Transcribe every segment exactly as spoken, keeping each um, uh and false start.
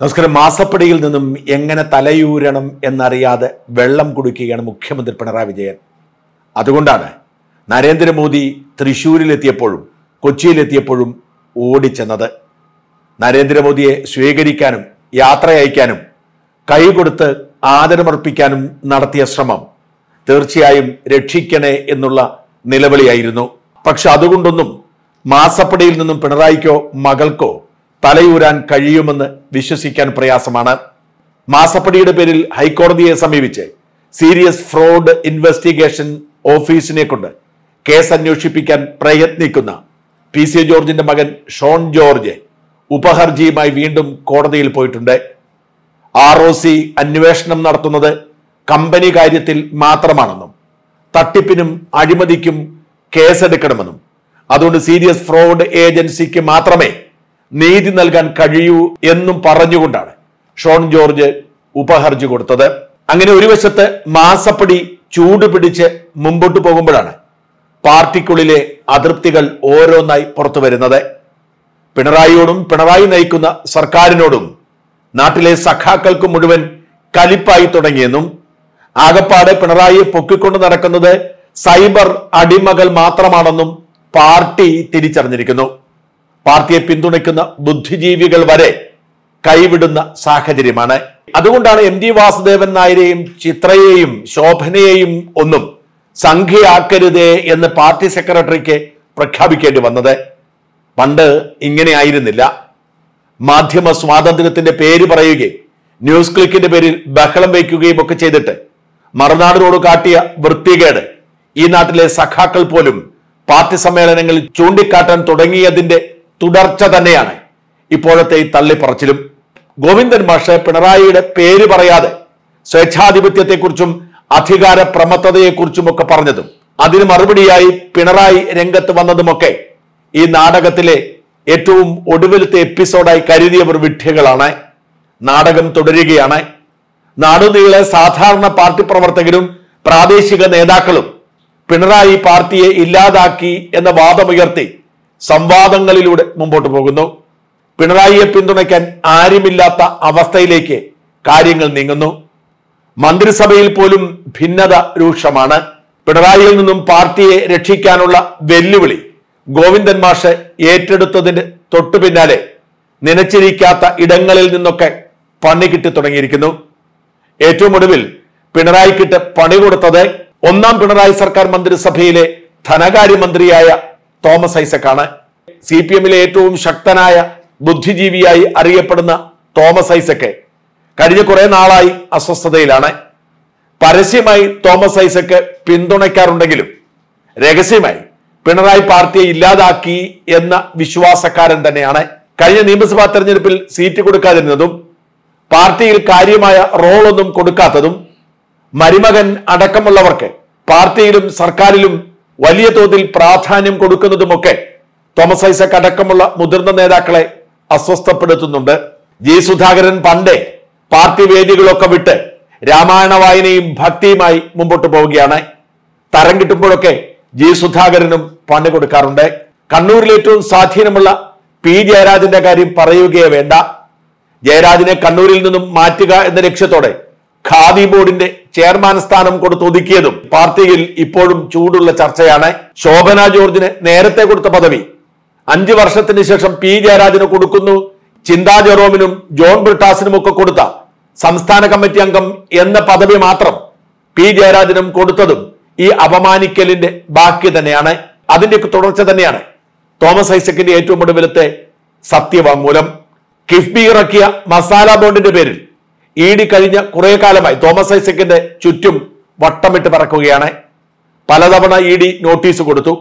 നമസ്കാരം. മാസപ്പടിയിൽ നിന്നും എങ്ങനെ തലയൂരണം എന്നറിയാതെ വെള്ളം കുടിക്കുകയാണ് മുഖ്യമന്ത്രി പിണറായി വിജയൻ. അതുകൊണ്ടാണ് നരേന്ദ്രമോദി തൃശ്ശൂരിലെത്തിയപ്പോഴും കൊച്ചിയിലെത്തിയപ്പോഴും ഓടിച്ചെന്നത്. നരേന്ദ്രമോദിയെ സ്വീകരിക്കാനും യാത്രയയക്കാനും കൈകൊടുത്ത് ആദരമർപ്പിക്കാനും നടത്തിയ ശ്രമം തീർച്ചയായും രക്ഷിക്കണേ എന്നുള്ള നിലവിളിയായിരുന്നു. പക്ഷെ അതുകൊണ്ടൊന്നും മാസപ്പടിയിൽ നിന്നും പിണറായിക്കോ മകൾക്കോ തലയൂരാൻ കഴിയുമെന്ന് വിശ്വസിക്കാൻ പ്രയാസമാണ്. മാസപ്പടിയുടെ പേരിൽ ഹൈക്കോടതിയെ സമീപിച്ച് സീരിയസ് ഫ്രോഡ് ഇൻവെസ്റ്റിഗേഷൻ ഓഫീസിനെ കൊണ്ട് കേസ് അന്വേഷിപ്പിക്കാൻ പ്രയത്നിക്കുന്ന പി സി ജോർജിന്റെ മകൻ ഷോൺ ജോർജ് ഉപഹർജിയുമായി വീണ്ടും കോടതിയിൽ പോയിട്ടുണ്ട്. ആർ ഒ സി അന്വേഷണം നടത്തുന്നത് കമ്പനി കാര്യത്തിൽ മാത്രമാണെന്നും തട്ടിപ്പിനും അഴിമതിക്കും കേസെടുക്കണമെന്നും അതുകൊണ്ട് സീരിയസ് ഫ്രോഡ് ഏജൻസിക്ക് മാത്രമേ നീതി നൽകാൻ കഴിയൂ എന്നും പറഞ്ഞുകൊണ്ടാണ് ഷോൺ ജോർജ് ഉപഹർജി കൊടുത്തത്. അങ്ങനെ ഒരു വശത്ത് മാസപ്പടി ചൂടുപിടിച്ച് മുമ്പോട്ട് പോകുമ്പോഴാണ് പാർട്ടിക്കുള്ളിലെ അതൃപ്തികൾ ഓരോന്നായി പുറത്തു വരുന്നത്. പിണറായിയോടും പിണറായി നയിക്കുന്ന സർക്കാരിനോടും നാട്ടിലെ സഖാക്കൾക്ക് മുഴുവൻ കലിപ്പായി തുടങ്ങിയെന്നും ആകപ്പാടെ പിണറായിയെ പൊക്കിക്കൊണ്ട് നടക്കുന്നത് സൈബർ അടിമകൾ മാത്രമാണെന്നും പാർട്ടി തിരിച്ചറിഞ്ഞിരിക്കുന്നു. പാർട്ടിയെ പിന്തുണയ്ക്കുന്ന ബുദ്ധിജീവികൾ വരെ കൈവിടുന്ന സാഹചര്യമാണ്. അതുകൊണ്ടാണ് എം ടി വാസുദേവൻ നായരെയും ചിത്രയെയും ശോഭനയെയും ഒന്നും സംഖ്യയാക്കരുതേ എന്ന് പാർട്ടി സെക്രട്ടറിക്ക് പ്രഖ്യാപിക്കേണ്ടി വന്നത്. പണ്ട് ഇങ്ങനെ ആയിരുന്നില്ല. മാധ്യമ സ്വാതന്ത്ര്യത്തിന്റെ പേര് പറയുകയും ന്യൂസ് ക്ലിക്കിന്റെ പേരിൽ ബഹളം വയ്ക്കുകയും ഒക്കെ ചെയ്തിട്ട് മറുനാടിനോട് കാട്ടിയ വൃത്തികേട് ഈ നാട്ടിലെ സഖാക്കൾ പോലും പാർട്ടി സമ്മേളനങ്ങളിൽ ചൂണ്ടിക്കാട്ടാൻ തുടങ്ങിയതിന്റെ തുടർച്ച തന്നെയാണ് ഇപ്പോഴത്തെ ഈ തള്ളിപ്പറച്ചിലും. ഗോവിന്ദൻ മാഷ് പിണറായിയുടെ പേര് പറയാതെ സ്വേച്ഛാധിപത്യത്തെക്കുറിച്ചും അധികാര പ്രമത്തതയെക്കുറിച്ചും ഒക്കെ പറഞ്ഞതും അതിന് മറുപടിയായി പിണറായി രംഗത്ത് വന്നതുമൊക്കെ ഈ നാടകത്തിലെ ഏറ്റവും ഒടുവിലത്തെ എപ്പിസോഡായി കരുതിയവർ വിഡ്ഢികളാണ്. നാടകം തുടരുകയാണ്. നാടുനീളെ സാധാരണ പാർട്ടി പ്രവർത്തകരും പ്രാദേശിക നേതാക്കളും പിണറായി പാർട്ടിയെ ഇല്ലാതാക്കി എന്ന വാദമുയർത്തി സംവാദങ്ങളിലൂടെ മുമ്പോട്ട് പോകുന്നു. പിണറായിയെ പിന്തുണയ്ക്കാൻ ആരുമില്ലാത്ത അവസ്ഥയിലേക്ക് കാര്യങ്ങൾ നീങ്ങുന്നു. മന്ത്രിസഭയിൽ പോലും ഭിന്നത രൂക്ഷമാണ്. പിണറായിയിൽ നിന്നും പാർട്ടിയെ രക്ഷിക്കാനുള്ള വെല്ലുവിളി ഗോവിന്ദൻ മാഷ് ഏറ്റെടുത്തതിന് തൊട്ടു പിന്നാലെ നനച്ചിരിക്കാത്ത ഇടങ്ങളിൽ നിന്നൊക്കെ പണി കിട്ടി തുടങ്ങിയിരിക്കുന്നു. ഏറ്റവും ഒടുവിൽ പിണറായിക്കിട്ട് പണി കൊടുത്തത് ഒന്നാം പിണറായി സർക്കാർ മന്ത്രിസഭയിലെ ധനകാര്യമന്ത്രിയായ തോമസ് ഐസക്കാണ്. സി പി എമ്മിലെ ഏറ്റവും ശക്തനായ ബുദ്ധിജീവിയായി അറിയപ്പെടുന്ന തോമസ് ഐസക്ക് കഴിഞ്ഞ കുറെ നാളായി അസ്വസ്ഥതയിലാണ്. പരസ്യമായി തോമസ് ഐസക്ക് പിന്തുണയ്ക്കാറുണ്ടെങ്കിലും രഹസ്യമായി പിണറായി പാർട്ടിയെ ഇല്ലാതാക്കി എന്ന വിശ്വാസക്കാരൻ തന്നെയാണ്. കഴിഞ്ഞ നിയമസഭാ തെരഞ്ഞെടുപ്പിൽ സീറ്റ് കൊടുക്കാതിരുന്നതും പാർട്ടിയിൽ കാര്യമായ റോളൊന്നും കൊടുക്കാത്തതും മരുമകൻ അടക്കമുള്ളവർക്ക് പാർട്ടിയിലും സർക്കാരിലും വലിയ തോതിൽ പ്രാധാന്യം കൊടുക്കുന്നതുമൊക്കെ തോമസ് ഐസക് അടക്കമുള്ള മുതിർന്ന നേതാക്കളെ അസ്വസ്ഥപ്പെടുത്തുന്നുണ്ട്. ജി സുധാകരൻ പണ്ടേ പാർട്ടി വേദികളൊക്കെ വിട്ട് രാമായണ വായനയും ഭക്തിയുമായി മുമ്പോട്ട് പോവുകയാണ്. തരം കിട്ടുമ്പോഴൊക്കെ ജി സുധാകരനും പണി കൊടുക്കാറുണ്ട്. കണ്ണൂരിൽ ഏറ്റവും സ്വാധീനമുള്ള പി ജയരാജന്റെ കാര്യം പറയുകയേ വേണ്ട. ജയരാജനെ കണ്ണൂരിൽ നിന്നും മാറ്റുക എന്ന ലക്ഷ്യത്തോടെ ഖാദി ബോർഡിന്റെ ചെയർമാൻ സ്ഥാനം കൊടുത്ത് ഒതുക്കിയതും പാർട്ടിയിൽ ഇപ്പോഴും ചൂടുള്ള ചർച്ചയാണ്. ശോഭന ജോർജിന് നേരത്തെ കൊടുത്ത പദവി അഞ്ചു വർഷത്തിന് ശേഷം പി ജയരാജന് കൊടുക്കുന്നു. ചിന്താ ജെറോമിനും ജോൺ ബ്രിട്ടാസിനും ഒക്കെ കൊടുത്ത സംസ്ഥാന കമ്മിറ്റി അംഗം എന്ന പദവി മാത്രം പി ജയരാജനും കൊടുത്തതും ഈ അപമാനിക്കലിന്റെ ബാക്കി തന്നെയാണ്. അതിന്റെയൊക്കെ തുടർച്ച തന്നെയാണ് തോമസ് ഐസക്കിന്റെ ഏറ്റവും ഒടുവിലത്തെ സത്യവാങ്മൂലം. കിഫ്ബി ഇറക്കിയ മസാല ബോണ്ടിന്റെ പേരിൽ ഇ ഡി കഴിഞ്ഞ കുറെ കാലമായി തോമസ് ഐസക്കിന്റെ ചുറ്റും വട്ടമിട്ട് പറക്കുകയാണ്. പലതവണ ഇ ഡി നോട്ടീസ് കൊടുത്തു.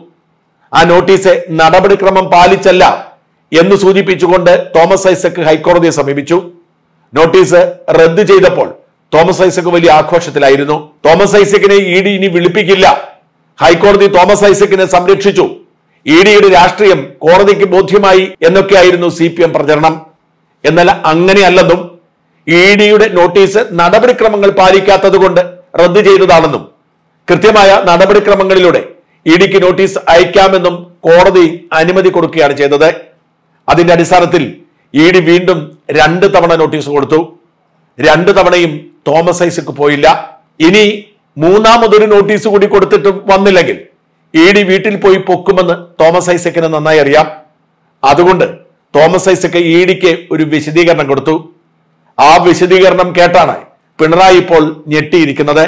ആ നോട്ടീസ് നടപടിക്രമം പാലിച്ചല്ല എന്ന് സൂചിപ്പിച്ചുകൊണ്ട് തോമസ് ഐസക് ഹൈക്കോടതിയെ സമീപിച്ചു. നോട്ടീസ് റദ്ദ് ചെയ്തപ്പോൾ തോമസ് ഐസക് വലിയ ആഘോഷത്തിലായിരുന്നു. തോമസ് ഐസക്കിനെ ഇ ഡി ഇനി വിളിപ്പിക്കില്ല. ഹൈക്കോടതി തോമസ് ഐസക്കിനെ സംരക്ഷിച്ചു. ഇ ഡിയുടെ രാഷ്ട്രീയം കോടതിക്ക് ബോധ്യമായി എന്നൊക്കെയായിരുന്നു സി പി എം പ്രചരണം. എന്നാൽ അങ്ങനെയല്ലെന്നും ഇ ഡിയുടെ നോട്ടീസ് നടപടിക്രമങ്ങൾ പാലിക്കാത്തത് കൊണ്ട് റദ്ദ് ചെയ്തതാണെന്നും കൃത്യമായ നടപടിക്രമങ്ങളിലൂടെ ഇ ഡിക്ക് നോട്ടീസ് അയക്കാമെന്നും കോടതി അനുമതി കൊടുക്കുകയാണ് ചെയ്തത്. അതിന്റെ അടിസ്ഥാനത്തിൽ ഇ ഡി വീണ്ടും രണ്ട് തവണ നോട്ടീസ് കൊടുത്തു. രണ്ട് തവണയും തോമസ് ഐസക് പോയില്ല. ഇനി മൂന്നാമതൊരു നോട്ടീസ് കൂടി കൊടുത്തിട്ടും വന്നില്ലെങ്കിൽ ഇ ഡി വീട്ടിൽ പോയി പൊക്കുമെന്ന് തോമസ് ഐസക്കിന് നന്നായി അറിയാം. അതുകൊണ്ട് തോമസ് ഐസക് ഇ ഡിക്ക് ഒരു വിശദീകരണം കൊടുത്തു. ആ വിശദീകരണം കേട്ടാണ് പിണറായി ഇപ്പോൾ ഞെട്ടിയിരിക്കുന്നത്.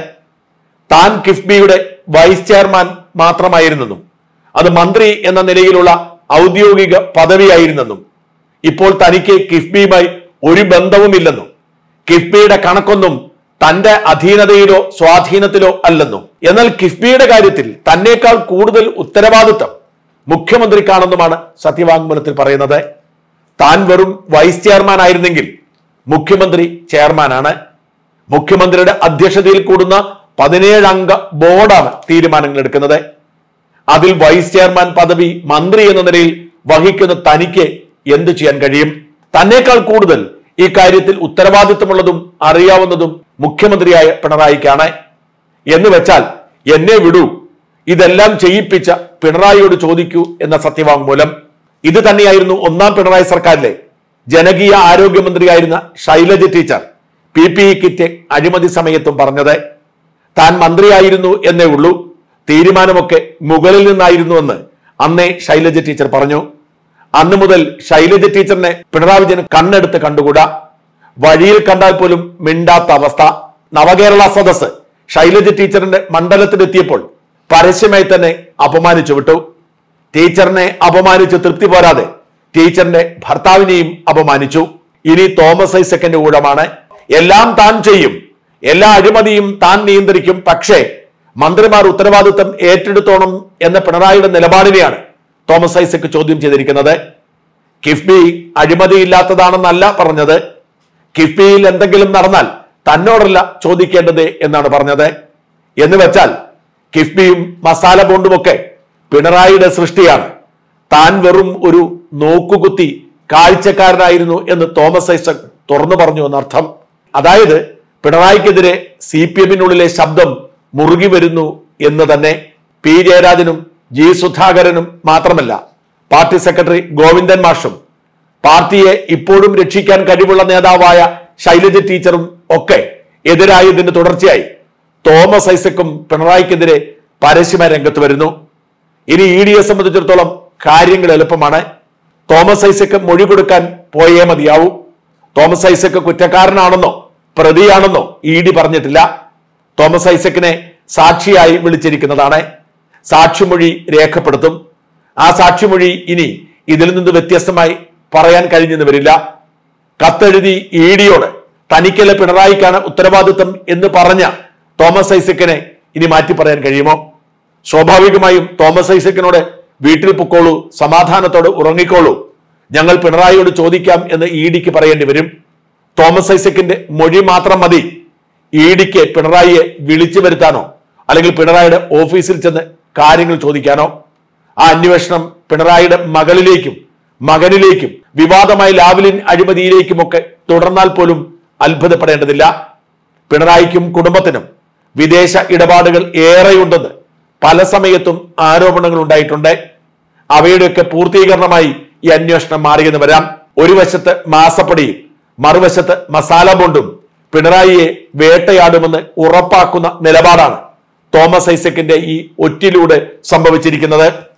താൻ കിഫ്ബിയുടെ വൈസ് ചെയർമാൻ മാത്രമായിരുന്നെന്നും അത് മന്ത്രി എന്ന നിലയിലുള്ള ഔദ്യോഗിക പദവിയായിരുന്നെന്നും ഇപ്പോൾ തനിക്ക് കിഫ്ബിയുമായി ഒരു ബന്ധവുമില്ലെന്നും കിഫ്ബിയുടെ കണക്കൊന്നും തന്റെ അധീനതയിലോ സ്വാധീനത്തിലോ അല്ലെന്നും എന്നാൽ കിഫ്ബിയുടെ കാര്യത്തിൽ തന്നേക്കാൾ കൂടുതൽ ഉത്തരവാദിത്തം മുഖ്യമന്ത്രിക്കാണെന്നുമാണ് സത്യവാങ്മൂലത്തിൽ പറയുന്നത്. താൻ വെറും വൈസ് ചെയർമാൻ ആയിരുന്നെങ്കിൽ മുഖ്യമന്ത്രി ചെയർമാനാണ്. മുഖ്യമന്ത്രിയുടെ അധ്യക്ഷതയിൽ കൂടുന്ന പതിനേഴ് അംഗ ബോർഡാണ് തീരുമാനങ്ങൾ എടുക്കുന്നത്. അതിൽ വൈസ് ചെയർമാൻ പദവി മന്ത്രി എന്ന നിലയിൽ വഹിക്കുന്ന തനിക്ക് എന്തു ചെയ്യാൻ കഴിയും? തന്നേക്കാൾ കൂടുതൽ ഈ കാര്യത്തിൽ ഉത്തരവാദിത്തമുള്ളതും അറിയാവുന്നതും മുഖ്യമന്ത്രിയായ പിണറായിക്കാണ്. എന്ന് വെച്ചാൽ എന്നെ വിടൂ, ഇതെല്ലാം ചെയ്യിപ്പിച്ച പിണറായിയോട് ചോദിക്കൂ എന്ന സത്യവാങ്മൂലം. ഇത് തന്നെയായിരുന്നു ഒന്നാം പിണറായി സർക്കാരിലെ ജനകീയ ആരോഗ്യമന്ത്രിയായിരുന്ന Shailaja teacher P P E kit അഴിമതി സമയത്തും പറഞ്ഞത്. താൻ മന്ത്രിയായിരുന്നു എന്നേ ഉള്ളൂ, തീരുമാനമൊക്കെ മുകളിൽ നിന്നായിരുന്നുവെന്ന് അന്നേ ശൈലജ ടീച്ചർ പറഞ്ഞു. അന്നു മുതൽ ശൈലജ ടീച്ചറിനെ പിണറായി വിജയൻ കണ്ണെടുത്ത് കണ്ടുകൂടാ. വഴിയിൽ കണ്ടാൽ പോലും മിണ്ടാത്ത അവസ്ഥ. നവകേരള സദസ് ശൈലജ ടീച്ചറിന്റെ മണ്ഡലത്തിലെത്തിയപ്പോൾ പരസ്യമായി തന്നെ അപമാനിച്ചു വിട്ടു. ടീച്ചറിനെ അപമാനിച്ച് തൃപ്തി പോരാതെ ടീച്ചറിന്റെ ഭർത്താവിനെയും അപമാനിച്ചു. ഇനി തോമസ് ഐസക്കിന്റെ ഊഴമാണ്. എല്ലാം താൻ ചെയ്യും, എല്ലാ അഴിമതിയും താൻ നിയന്ത്രിക്കും, പക്ഷേ മന്ത്രിമാർ ഉത്തരവാദിത്തം ഏറ്റെടുത്തോണം എന്ന പിണറായിയുടെ നിലപാടിനെയാണ് തോമസ് ഐസക് ചോദ്യം ചെയ്തിരിക്കുന്നത്. കിഫ്ബി അഴിമതിയില്ലാത്തതാണെന്നല്ല പറഞ്ഞത്. കിഫ്ബിയിൽ എന്തെങ്കിലും നടന്നാൽ തന്നോടല്ല ചോദിക്കേണ്ടത് എന്നാണ് പറഞ്ഞത്. എന്ന് വെച്ചാൽ കിഫ്ബിയും മസാല ബോണ്ടുമൊക്കെ പിണറായിയുടെ സൃഷ്ടിയാണ്. താൻ വെറും ഒരു നോക്കുകുത്തി കാഴ്ചക്കാരനായിരുന്നു എന്ന് തോമസ് ഐസക് തുറന്നു പറഞ്ഞു എന്നർത്ഥം. അതായത് പിണറായിക്കെതിരെ സി പി എമ്മിനുള്ളിലെ ശബ്ദം മുറുകി വരുന്നു എന്ന് തന്നെ. പി ജയരാജനും ജി സുധാകരനും മാത്രമല്ല, പാർട്ടി സെക്രട്ടറി ഗോവിന്ദൻ മാഷും പാർട്ടിയെ ഇപ്പോഴും രക്ഷിക്കാൻ കഴിവുള്ള നേതാവായ ശൈലജ ടീച്ചറും ഒക്കെ എതിരായതിന് തുടർച്ചയായി തോമസ് ഐസക്കും പിണറായിക്കെതിരെ പരസ്യമായ രംഗത്ത് വരുന്നു. ഇനി ഇ ഡിയെ സംബന്ധിച്ചിടത്തോളം കാര്യങ്ങൾ എളുപ്പമാണ്. തോമസ് ഐസക്ക് മൊഴി കൊടുക്കാൻ പോയേ മതിയാവൂ. തോമസ് ഐസക്ക് കുറ്റക്കാരനാണെന്നോ പ്രതിയാണെന്നോ ഇ ഡി പറഞ്ഞിട്ടില്ല. തോമസ് ഐസക്കിനെ സാക്ഷിയായി വിളിച്ചിരിക്കുന്നതാണ്. സാക്ഷിമൊഴി രേഖപ്പെടുത്തും. ആ സാക്ഷിമൊഴി ഇനി ഇതിൽ നിന്ന് വ്യത്യസ്തമായി പറയാൻ കഴിഞ്ഞെന്ന് വരില്ല. കത്തെഴുതി ഇ ഡിയോട് തനിക്കല്ല പിണറായിക്കാണ് ഉത്തരവാദിത്വം എന്ന് പറഞ്ഞ തോമസ് ഐസക്കിനെ ഇനി മാറ്റി പറയാൻ കഴിയുമോ? സ്വാഭാവികമായും തോമസ് ഐസക്കിനോട് വീട്ടിൽ പൊക്കോളൂ, സമാധാനത്തോട് ഉറങ്ങിക്കോളൂ, ഞങ്ങൾ പിണറായിയോട് ചോദിക്കാം എന്ന് ഇ ഡിക്ക് പറയേണ്ടി വരും. തോമസ് ഐസക്കിന്റെ മൊഴി മാത്രം മതി ഇ ഡിക്ക് പിണറായിയെ വിളിച്ചു വരുത്താനോ അല്ലെങ്കിൽ പിണറായിയുടെ ഓഫീസിൽ ചെന്ന് കാര്യങ്ങൾ ചോദിക്കാനോ. ആ അന്വേഷണം പിണറായിയുടെ മകളിലേക്കും മകനിലേക്കും വിവാദമായ ലാവ്ലിൻ അഴിമതിയിലേക്കുമൊക്കെ തുടർന്നാൽ പോലും അത്ഭുതപ്പെടേണ്ടതില്ല. പിണറായിക്കും കുടുംബത്തിനും വിദേശ ഇടപാടുകൾ ഏറെയുണ്ടെന്ന് പല സമയത്തും ആരോപണങ്ങൾ ഉണ്ടായിട്ടുണ്ട്. അവയുടെയൊക്കെ പൂർത്തീകരണമായി ഈ അന്വേഷണം മാറിയെന്ന് വരാം. ഒരു വശത്ത് മാസപ്പടിയും മറുവശത്ത് മസാല ബോണ്ടും പിണറായിയെ വേട്ടയാടുമെന്ന് ഉറപ്പാക്കുന്ന നിലപാടാണ് തോമസ് ഐസക്കിന്റെ ഈ ഒറ്റിലൂടെ സംഭവിച്ചിരിക്കുന്നത്.